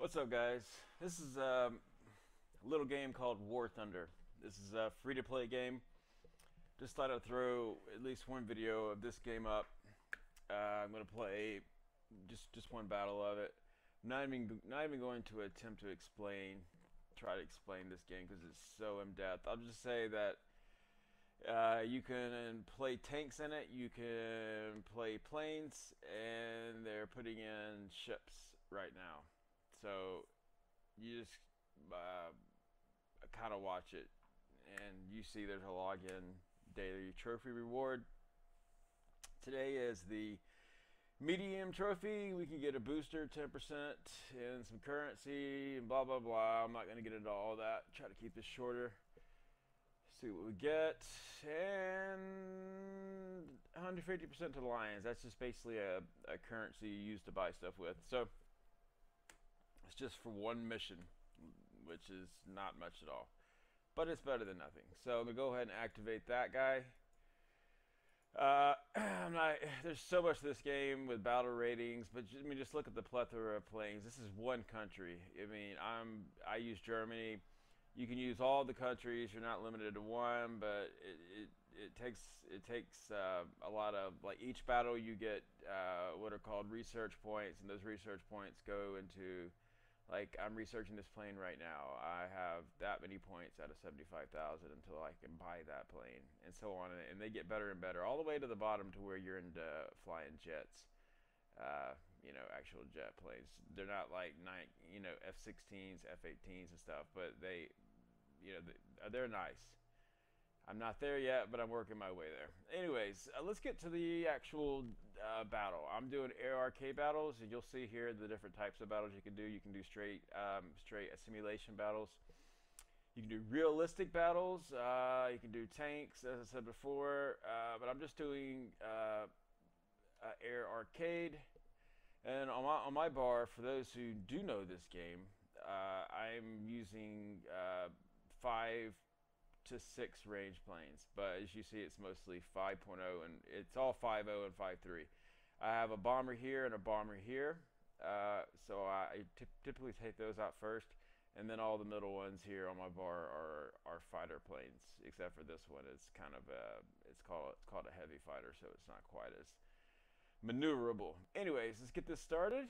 What's up, guys? This is a little game called War Thunder. This is a free-to-play game. Just thought I'd throw at least one video of this game up. I'm gonna play just one battle of it. Not even going to attempt to try to explain this game because it's so in depth. I'll just say that you can play tanks in it. You can play planes, and they're putting in ships right now. So you just kind of watch it, and you see there's a login daily trophy reward. Today is the medium trophy. We can get a booster, 10%, and some currency, and blah blah blah. I'm not going to get into all that. Try to keep this shorter. See what we get, and 150% to the Lions. That's just basically a currency you use to buy stuff with. So it's just for one mission, which is not much at all, but it's better than nothing. So I'm gonna go ahead and activate that guy. There's so much to this game with battle ratings, but just look at the plethora of planes. This is one country. I mean, I use Germany. You can use all the countries. You're not limited to one, but it takes a lot of, like, each battle you get what are called research points, and those research points go into, like, I'm researching this plane right now. I have that many points out of 75,000 until I can buy that plane, and so on. And they get better and better, all the way to the bottom to where you're into flying jets. Actual jet planes. They're not like F-16s, F-18s and stuff, but they're nice. I'm not there yet, but I'm working my way there. Anyways, let's get to the actual battle. I'm doing ARK battles, and you'll see here the different types of battles you can do. You can do straight simulation battles. You can do realistic battles. You can do tanks, as I said before. But I'm just doing Air Arcade. And on my bar, for those who do know this game, I'm using 5 to 6 range planes, but as you see, it's mostly 5.0, and it's all 5.0 and 5.3. I have a bomber here and a bomber here, so I typically take those out first, and then all the middle ones here on my bar are fighter planes, except for this one. It's kind of it's called a heavy fighter, so it's not quite as maneuverable. Anyways, let's get this started.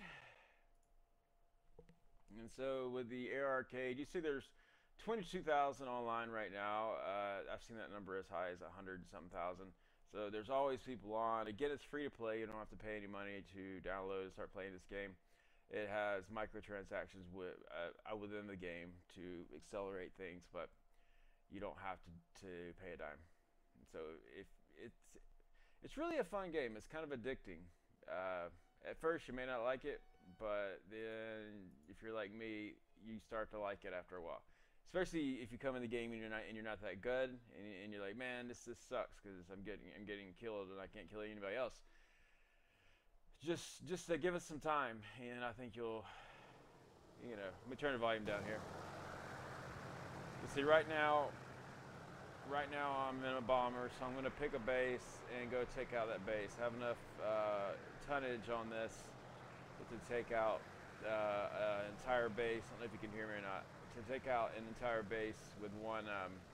And so with the Air Arcade, you see there's 22,000 online right now. I've seen that number as high as 100-something thousand. So there's always people on. Again, it's free to play. You don't have to pay any money to download and start playing this game. It has microtransactions within the game to accelerate things, but you don't have to pay a dime. And so if it's really a fun game. It's kind of addicting. At first, you may not like it, but then if you're like me, you start to like it after a while. Especially if you come in the game and you're not that good, and you're like, man, this sucks because I'm getting killed and I can't kill anybody else. Just give us some time, and I think you'll, let me turn the volume down here. You see, right now I'm in a bomber, so I'm going to pick a base and go take out that base. I have enough tonnage on this to take out an entire base. I don't know if you can hear me or not. To take out an entire base with one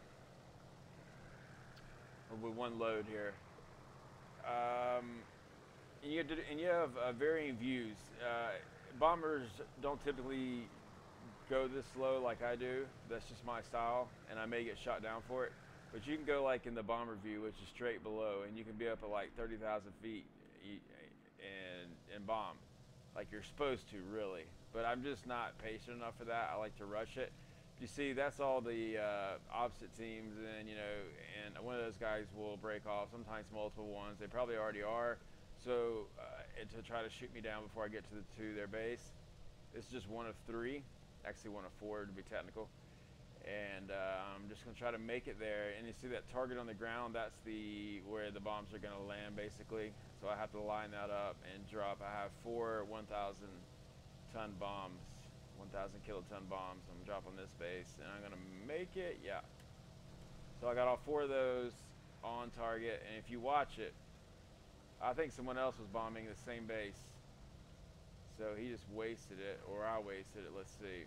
load here. And you have varying views. Bombers don't typically go this slow like I do. That's just my style, and I may get shot down for it. But you can go like in the bomber view, which is straight below, and you can be up at like 30,000 feet and bomb, like you're supposed to, really. But I'm just not patient enough for that. I like to rush it. You see, that's all the opposite teams, and one of those guys will break off, sometimes multiple ones. They probably already are. So to try to shoot me down before I get to their base. It's just one of 3, actually one of 4 to be technical. And I'm just going to try to make it there. And you see that target on the ground, that's where the bombs are going to land, basically. So I have to line that up and drop. I have 4 1,000-ton bombs, 1,000 kiloton bombs. I'm dropping this base, and I'm going to make it. Yeah. So I got all 4 of those on target. And if you watch it, I think someone else was bombing the same base. So he just wasted it, or I wasted it. Let's see.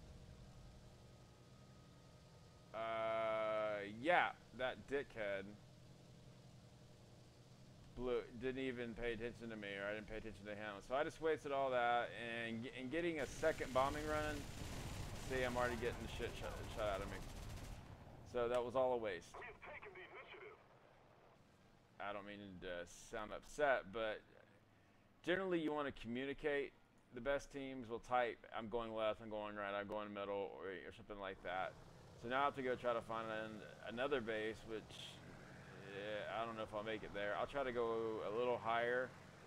Yeah, that dickhead didn't even pay attention to me, or I didn't pay attention to him. So I just wasted all that, and getting a second bombing run. See, I'm already getting the shit shot out of me. So that was all a waste. We have taken the initiative. I don't mean to sound upset, but generally you want to communicate. The best teams will type, I'm going left, I'm going right, I'm going middle, or something like that. So now I have to go try to find another base, which I don't know if I'll make it there. I'll try to go a little higher.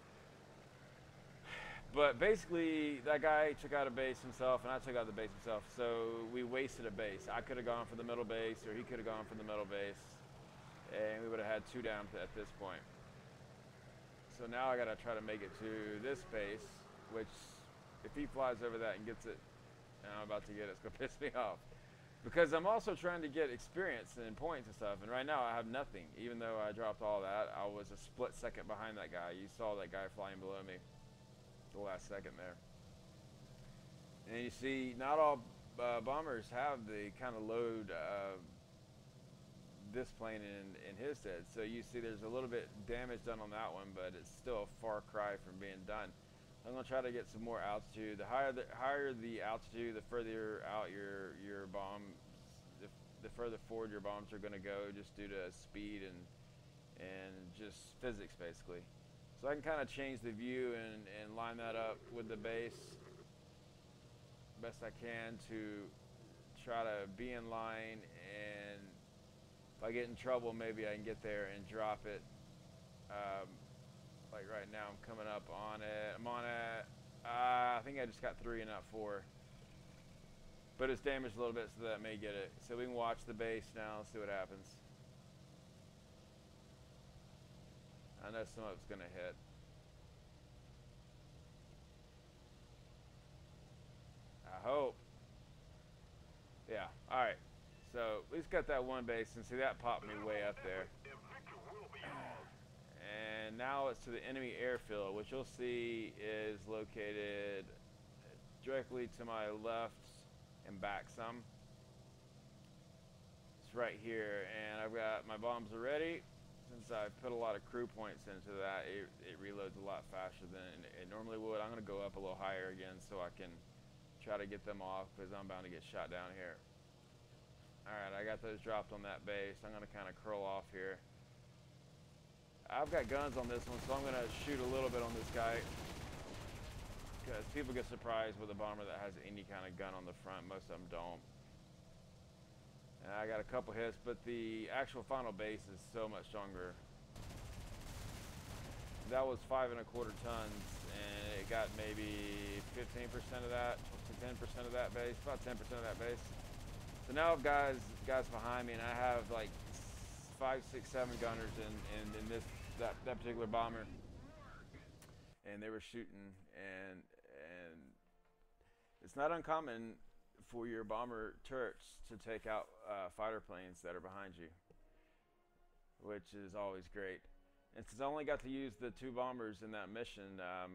But basically, that guy took out a base himself, and I took out the base himself. So we wasted a base. I could have gone for the middle base, or he could have gone for the middle base, and we would have had 2 down at this point. So now I got to try to make it to this base, which if he flies over that and gets it, and I'm about to get it, it's going to piss me off. Because I'm also trying to get experience and points and stuff, and right now I have nothing. Even though I dropped all that, I was a split second behind that guy. You saw that guy flying below me the last second there. And you see, not all bombers have the kind of load this plane in his head. So you see there's a little bit damage done on that one, but it's still a far cry from being done. I'm going to try to get some more altitude. The higher the altitude, the further out your bomb, the further forward your bombs are going to go, just due to speed and just physics, basically. So I can kind of change the view and line that up with the base best I can to try to be in line, and if I get in trouble, maybe I can get there and drop it. Like right now, I'm coming up on it. I'm on it. I think I just got 3 and not 4. But it's damaged a little bit, so that may get it. So we can watch the base now, see what happens. I know some of it's going to hit. I hope. Yeah, alright. So we just got that one base, and see that popped me way up there. And now it's to the enemy airfield, which you'll see is located directly to my left and back some. It's right here, and I've got my bombs ready. Since I put a lot of crew points into that, it reloads a lot faster than it normally would. I'm going to go up a little higher again so I can try to get them off, because I'm bound to get shot down here. Alright, I got those dropped on that base. I'm going to kind of curl off here. I've got guns on this one, so I'm going to shoot a little bit on this guy, because people get surprised with a bomber that has any kind of gun on the front. Most of them don't. And I got a couple hits, but the actual final base is so much stronger. That was 5 1/4 tons, and it got maybe 15% of that, to 10% of that base, about 10% of that base. So now I've guys behind me, and I have like 5, 6, 7 gunners in that particular bomber, and they were shooting, and it's not uncommon for your bomber turrets to take out fighter planes that are behind you, which is always great. And since I only got to use the 2 bombers in that mission, I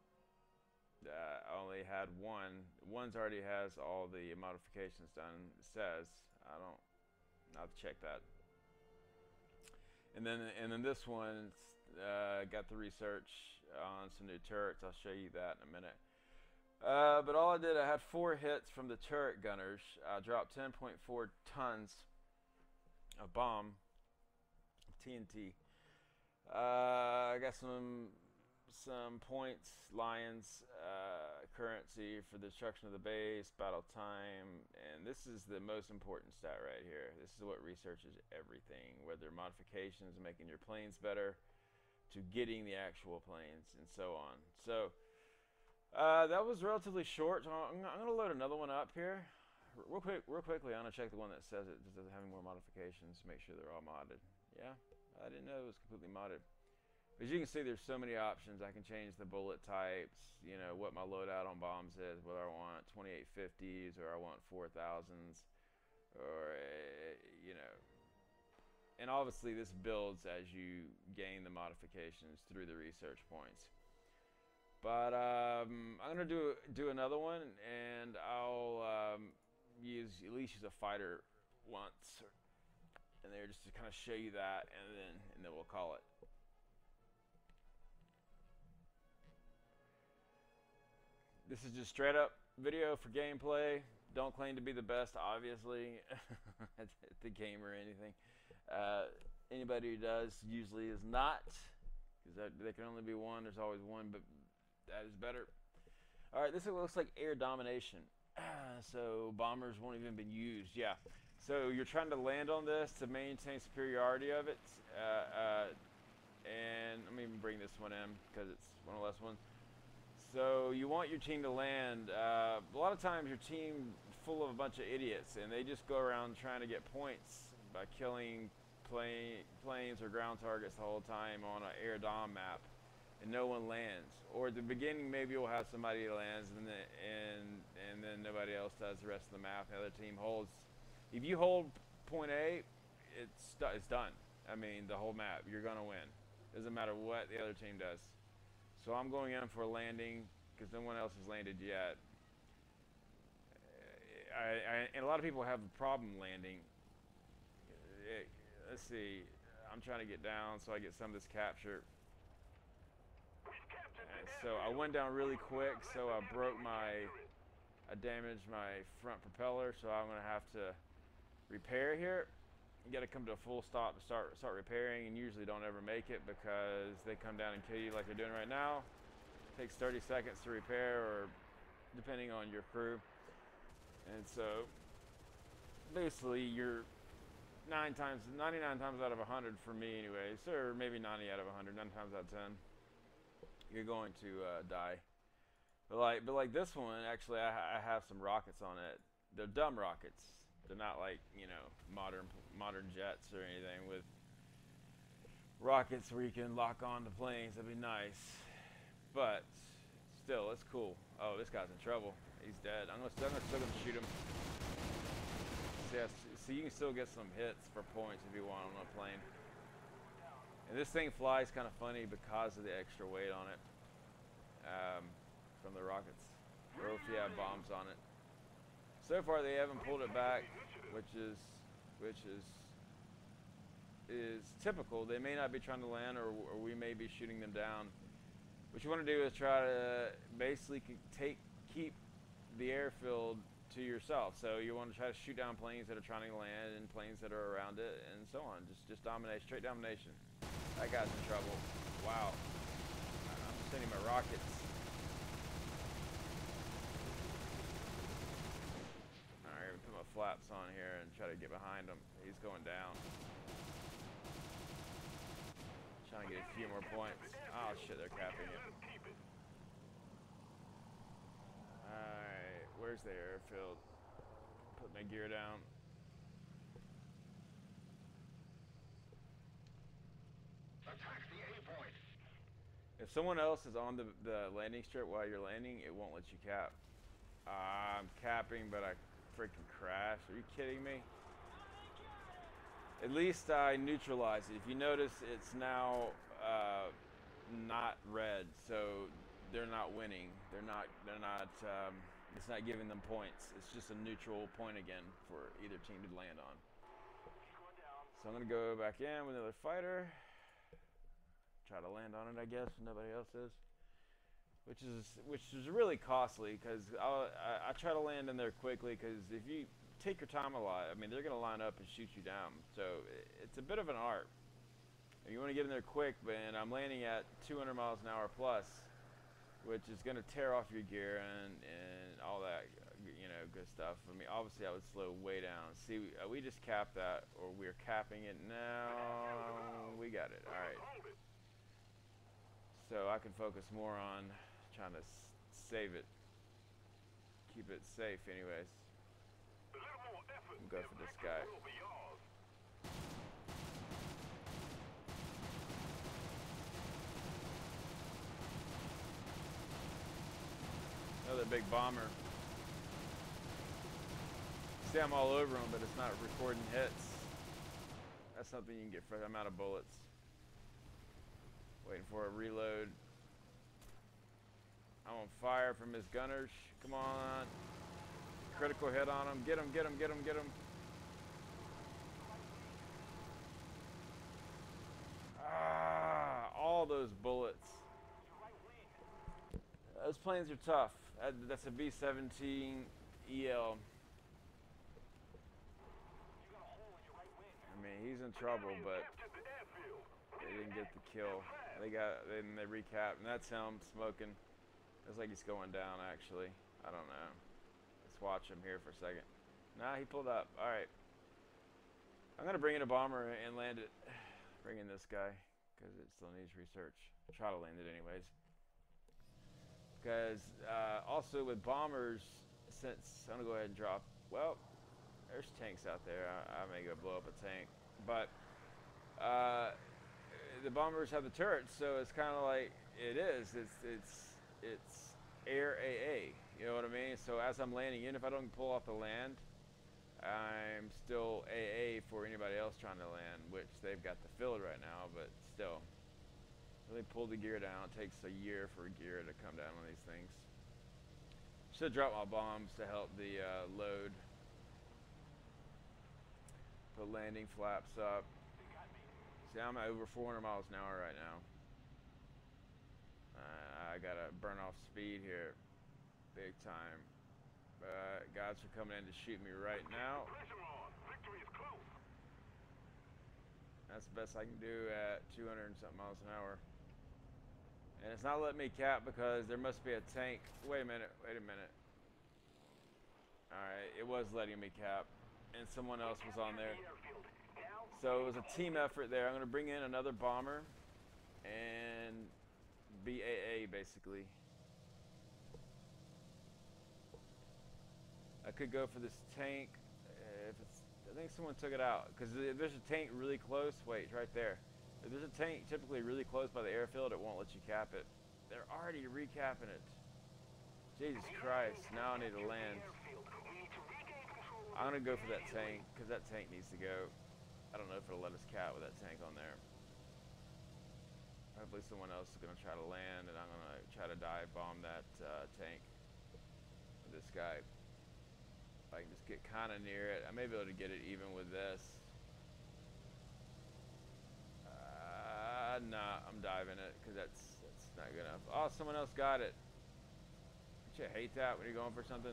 only had one. One's already has all the modifications done, it says. I'll have to check that. And then this one got the research on some new turrets. I'll show you that in a minute. But all I did, I had 4 hits from the turret gunners. I dropped 10.4 tons of bomb, TNT. I got some points, lions, currency for the destruction of the base, battle time, and this is the most important stat right here. This is what researches everything, whether modifications, making your planes better, to getting the actual planes, and so on. So that was relatively short. So I'm going to load another one up here. Real quickly, I'm going to check the one that says it doesn't have any more modifications, make sure they're all modded. Yeah, I didn't know it was completely modded. As you can see, there's so many options. I can change the bullet types, you know, what my loadout on bombs is, whether I want 2850s or I want 4000s, or, you know. And obviously this builds as you gain the modifications through the research points. But I'm gonna do another one, and I'll at least use a fighter once, and there just to kind of show you that, and then we'll call it. This is just straight up video for gameplay. Don't claim to be the best, obviously, at the game or anything. Anybody who does usually is not, because there can only be one. There's always one, but that is better. All right, this looks like air domination. So bombers won't even be used. Yeah. So you're trying to land on this to maintain superiority of it. And let me even bring this one in because it's one of the less ones. So you want your team to land. A lot of times your team full of a bunch of idiots, and they just go around trying to get points by killing planes or ground targets the whole time on an air dom map, and no one lands. Or at the beginning, maybe we'll have somebody that lands, and then nobody else does the rest of the map. The other team holds. If you hold point A, it's done. I mean, the whole map, you're gonna win. Doesn't matter what the other team does. So I'm going in for a landing because no one else has landed yet. And a lot of people have a problem landing. Let's see. I'm trying to get down so I get some of this capture. And so I went down really quick, so I damaged my front propeller, so I'm gonna have to repair here. You got to come to a full stop to start repairing, and usually don't ever make it because they come down and kill you like they're doing right now. It takes 30 seconds to repair, or depending on your crew. And so basically you're 99 times out of 100 for me anyways, or maybe 90 out of 100, 9 times out of 10, you're going to die. But like this one, actually I have some rockets on it. They're dumb rockets. They're not like, you know, modern jets or anything with rockets where you can lock on to planes. That'd be nice, but still, it's cool. Oh, this guy's in trouble. He's dead. I'm still gonna shoot him. See, you can still get some hits for points if you want on a plane. And this thing flies kind of funny because of the extra weight on it from the rockets, or if you have bombs on it. So far, they haven't pulled it back, which is typical. They may not be trying to land, or we may be shooting them down. What you want to do is try to basically keep the airfield to yourself. So you want to try to shoot down planes that are trying to land and planes that are around it, and so on. Just dominate, straight domination. That guy's in trouble. Wow. I'm sending my rockets. Put my flaps on here and try to get behind him. He's going down. Trying to get a few more points. Oh shit, they're capping it. Alright, where's the airfield? Put my gear down. Attack the A point. If someone else is on the landing strip while you're landing, it won't let you cap. I'm capping, but I freaking crash. Are you kidding me? At least I neutralized it. If you notice, it's now not red, so they're not winning. They're not. It's not giving them points. It's just a neutral point again for either team to land on. So I'm gonna go back in with another fighter. Try to land on it, I guess. Nobody else is. Which is really costly because I try to land in there quickly because if you take your time a lot, I mean, they're going to line up and shoot you down. So it's a bit of an art. And you want to get in there quick, and I'm landing at 200 miles an hour plus, which is going to tear off your gear and all that, you know, good stuff. I mean, obviously I would slow way down. See, we just capped that, or we're capping it now. We got it. All right. So I can focus more on trying to save it, keep it safe anyways. Go for this guy. Another big bomber. See, I'm all over him, but it's not recording hits. That's something you can get for the amount of bullets. Waiting for a reload. I'm on fire from his gunners. Come on. Critical hit on him. Get him, get him, get him, get him. Ah, all those bullets. Those planes are tough. That's a B-17 EL. I mean, he's in trouble, but they didn't get the kill. Then they recapped, and that's him smoking. Looks like he's going down, actually. I don't know. Let's watch him here for a second. Nah, he pulled up. All right. I'm gonna bring in a bomber and land it. Bring in this guy because it still needs research. Try to land it anyways. Because also with bombers, since I'm gonna go ahead and drop. Well, there's tanks out there. I may go blow up a tank, but the bombers have the turrets, so it's kind of like it is. It's air AA. You know what I mean? So as I'm landing, even if I don't pull off the land, I'm still AA for anybody else trying to land, which they've got the field right now, but still. Really pull the gear down. It takes a year for a gear to come down on these things. Should drop my bombs to help the load. Put landing flaps up. See, I'm at over 400 miles an hour right now. I gotta burn off speed here, big time. Guys are coming in to shoot me right now. That's the best I can do at 200 and something miles an hour. And it's not letting me cap because there must be a tank. Wait a minute, wait a minute. Alright, it was letting me cap. And someone else was on there. So it was a team effort there. I'm going to bring in another bomber and BAA basically. I could go for this tank. I think someone took it out because if there's a tank really close, wait, it's right there. If there's a tank typically really close by the airfield, it won't let you cap it. They're already recapping it. Jesus Christ, now I need to land. I'm going to go for that tank because that tank needs to go. I don't know if it'll let us cap with that tank on there. Hopefully someone else is going to try to land, and I'm going to try to dive bomb that tank with this guy. If I can just get kind of near it, I may be able to get it even with this. Nah, I'm diving it because that's not good enough. Oh, someone else got it. Don't you hate that when you're going for something?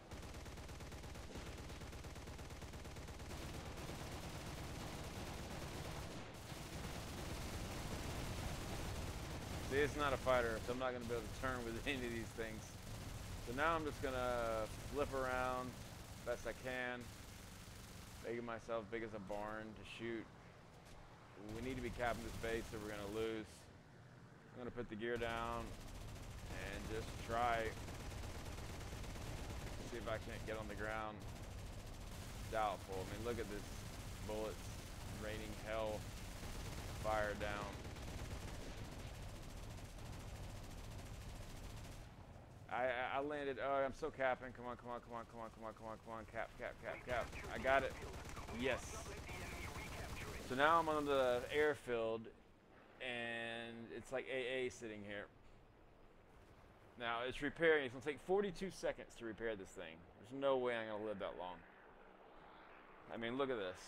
See, it's not a fighter, so I'm not going to be able to turn with any of these things. So now I'm just going to flip around best I can, making myself big as a barn to shoot. We need to be capping this base or we're going to lose. I'm going to put the gear down and just try. See if I can't get on the ground. Doubtful. I mean, look at this. Bullets raining hell fire down. I landed. Oh, I'm so capping. Come on, come on, come on, come on, come on, come on, come on. Cap, cap, cap, cap. I got it. Yes. So now I'm on the airfield, and it's like AA sitting here. Now it's repairing. It's gonna take 42 seconds to repair this thing. There's no way I'm gonna live that long. I mean, look at this.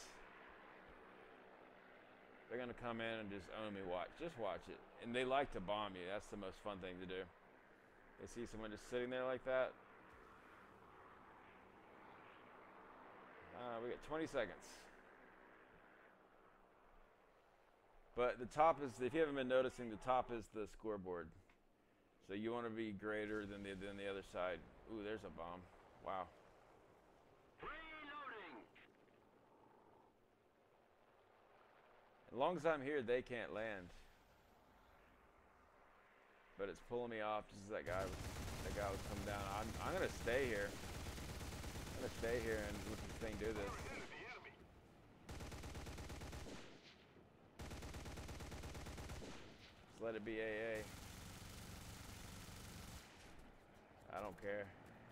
They're gonna come in and just own me. Watch. Just watch it. And they like to bomb you. That's the most fun thing to do. They see someone just sitting there like that. We got 20 seconds. But the top is, if you haven't been noticing, the top is the scoreboard. So you want to be greater than the other side. Ooh, there's a bomb. Wow. As long as I'm here, they can't land. But it's pulling me off just as that guy was coming down. I'm gonna stay here. I'm gonna stay here and let this thing do this. Just let it be AA. I don't care.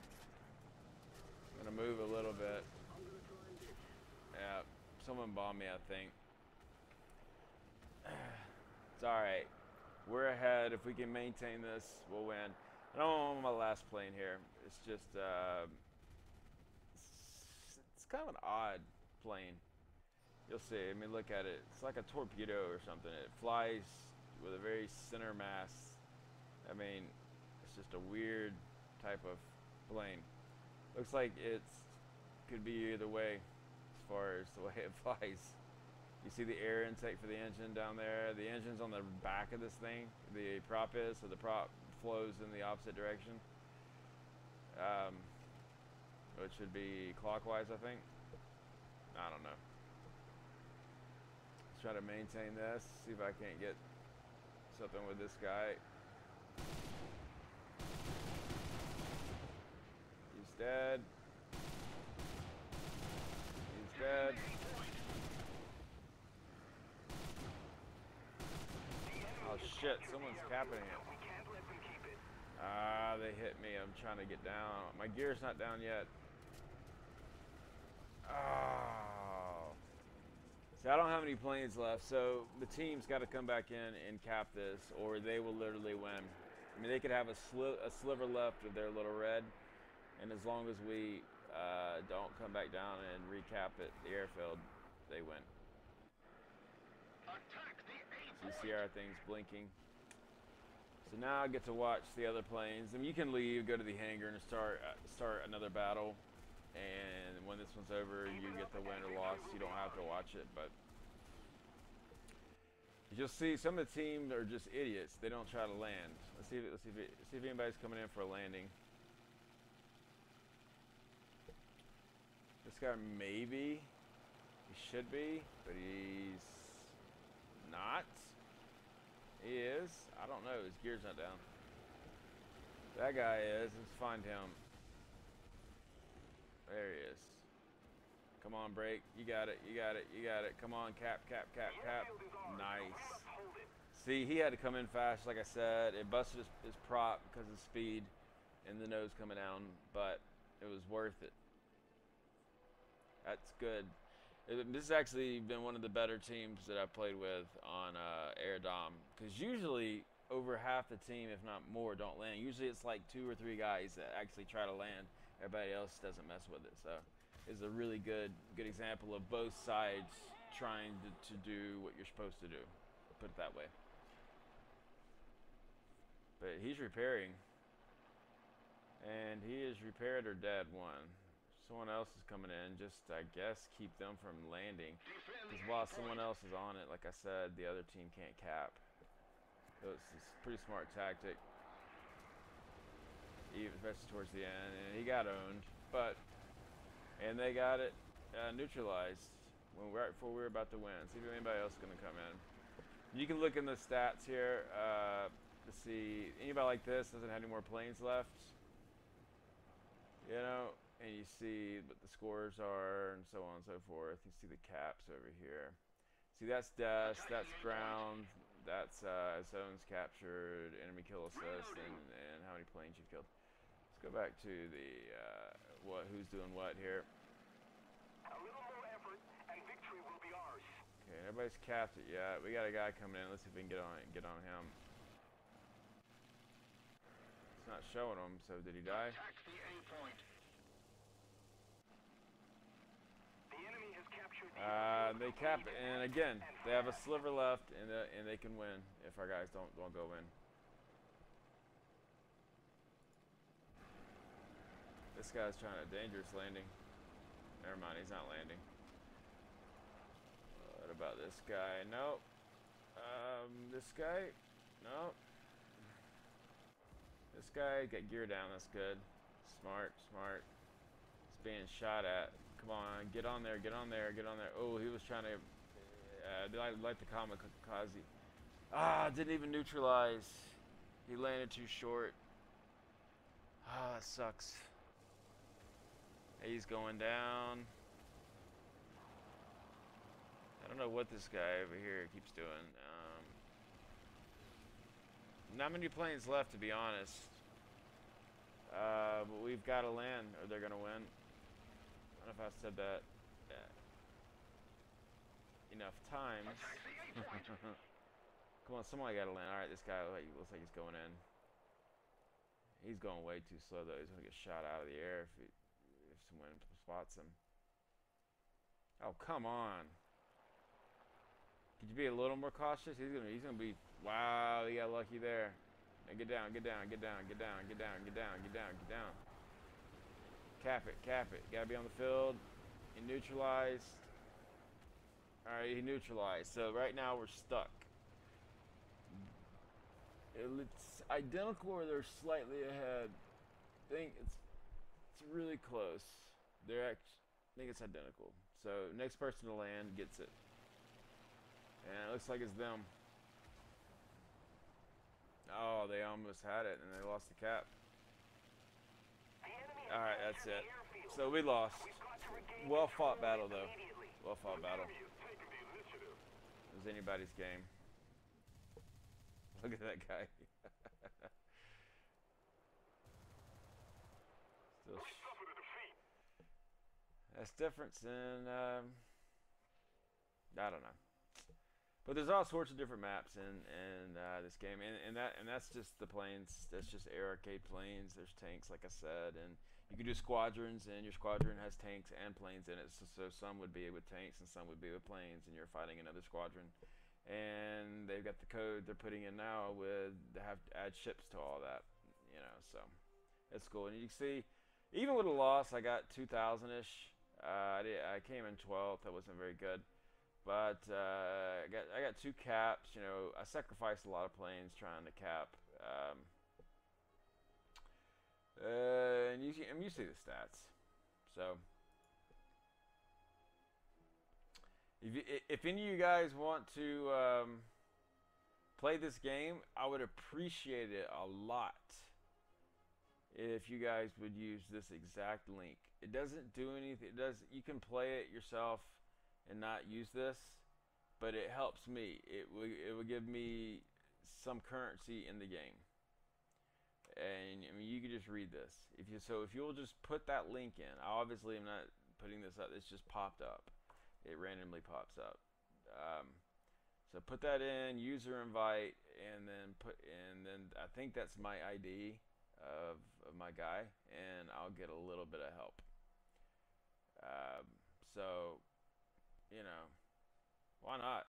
I'm gonna move a little bit. Yeah, someone bombed me, I think. It's alright. We're ahead. If we can maintain this, we'll win. I don't want my last plane here. It's just, it's kind of an odd plane. You'll see. I mean, look at it. It's like a torpedo or something. It flies with a very center mass. I mean, it's just a weird type of plane. Looks like it's could be either way as far as the way it flies. You see the air intake for the engine down there. The engine's on the back of this thing. The prop is, so the prop flows in the opposite direction. Which should be clockwise, I think. I don't know. Let's try to maintain this. See if I can't get something with this guy. He's dead. He's dead. Oh shit, someone's capping it. Ah, they hit me. I'm trying to get down. My gear's not down yet. Oh. See, I don't have any planes left, so the team's got to come back in and cap this, or they will literally win. I mean, they could have a sliver left of their little red, and as long as we don't come back down and recap it, the airfield, they win. So you see our things blinking. So now I get to watch the other planes. I mean, you can leave, go to the hangar, and start another battle. And when this one's over, you get the win or loss. You don't have to watch it, but you'll see some of the teams are just idiots. They don't try to land. Let's see if anybody's coming in for a landing. This guy maybe, he should be, but he's not. He is. I don't know. His gear's not down. That guy is. Let's find him. There he is. Come on, break. You got it. You got it. You got it. Come on, cap, cap, cap, cap. Nice. See, he had to come in fast, like I said. It busted his prop because of speed and the nose coming down, but it was worth it. That's good. This has actually been one of the better teams that I've played with on Air Dom, because usually over half the team, if not more, don't land. Usually it's like 2 or 3 guys that actually try to land. Everybody else doesn't mess with it. So it's a really good example of both sides trying to do what you're supposed to do. Put it that way. But he's repairing, and he is repaired or dead one. Someone else is coming in, just I guess keep them from landing. Because while someone else is on it, like I said, the other team can't cap. So it's a pretty smart tactic, even especially towards the end. And he got owned, and they got it neutralized right before we were about to win. See if anybody else is going to come in. You can look in the stats here to see anybody like this doesn't have any more planes left. You know. And you see what the scores are and so on and so forth. You see the caps over here. See, that's dust, that's ground, that's zones captured, enemy kill assist, and how many planes you've killed. Let's go back to the who's doing what here. A little more effort and victory will be ours. Okay, everybody's capped it yet. We got a guy coming in. Let's see if we can get on him. It's not showing him, so did he die? Attack the A point. They cap it, and again, they have a sliver left, and they can win if our guys don't go in. This guy's trying a dangerous landing. Never mind, he's not landing. What about this guy? Nope. This guy? Nope. This guy got gear down. That's good. Smart, smart. It's being shot at. Come on, get on there, get on there, get on there. Oh, he was trying to, like the kamikaze. Ah, didn't even neutralize. He landed too short. Ah, that sucks. He's going down. I don't know what this guy over here keeps doing. Not many planes left, to be honest. But we've got to land, or they're going to win. I don't know if I said that enough times. Come on, someone got to land. Alright, this guy looks like he's going in. He's going way too slow though. He's gonna get shot out of the air if someone spots him. Oh come on! Could you be a little more cautious? He's gonna be. Wow, he got lucky there. Now get down, get down, get down, get down, get down, get down, get down, get down. Cap it, cap it. Gotta be on the field. He neutralized. Alright, he neutralized. So right now we're stuck. It's identical or they're slightly ahead. I think it's really close. I think it's identical. So next person to land gets it. And it looks like it's them. Oh, they almost had it and they lost the cap. Alright, that's it. So we lost. Well fought battle though. Well fought battle. It was anybody's game. Look at that guy. Still that's difference in I don't know. But there's all sorts of different maps in this game, and that's just the planes. That's just air arcade planes. There's tanks, like I said, and you can do squadrons, and your squadron has tanks and planes in it. So some would be with tanks, and some would be with planes, and you're fighting another squadron. And they've got the code they're putting in now with they have to add ships to all that, you know. So it's cool, and you can see, even with a loss, I got 2,000-ish. I came in 12th. That wasn't very good. But I got 2 caps. You know, I sacrificed a lot of planes trying to cap. And you see the stats. So if any of you guys want to play this game, I would appreciate it a lot if you guys would use this exact link. It doesn't do anything. You can play it yourself and not use this, but it helps me. It will give me some currency in the game. And I mean, you can just read this. If you'll just put that link in. Obviously, I'm not putting this up. It's just popped up. It randomly pops up. So put that in, user invite, and then I think that's my ID of my guy, and I'll get a little bit of help. So, you know, why not?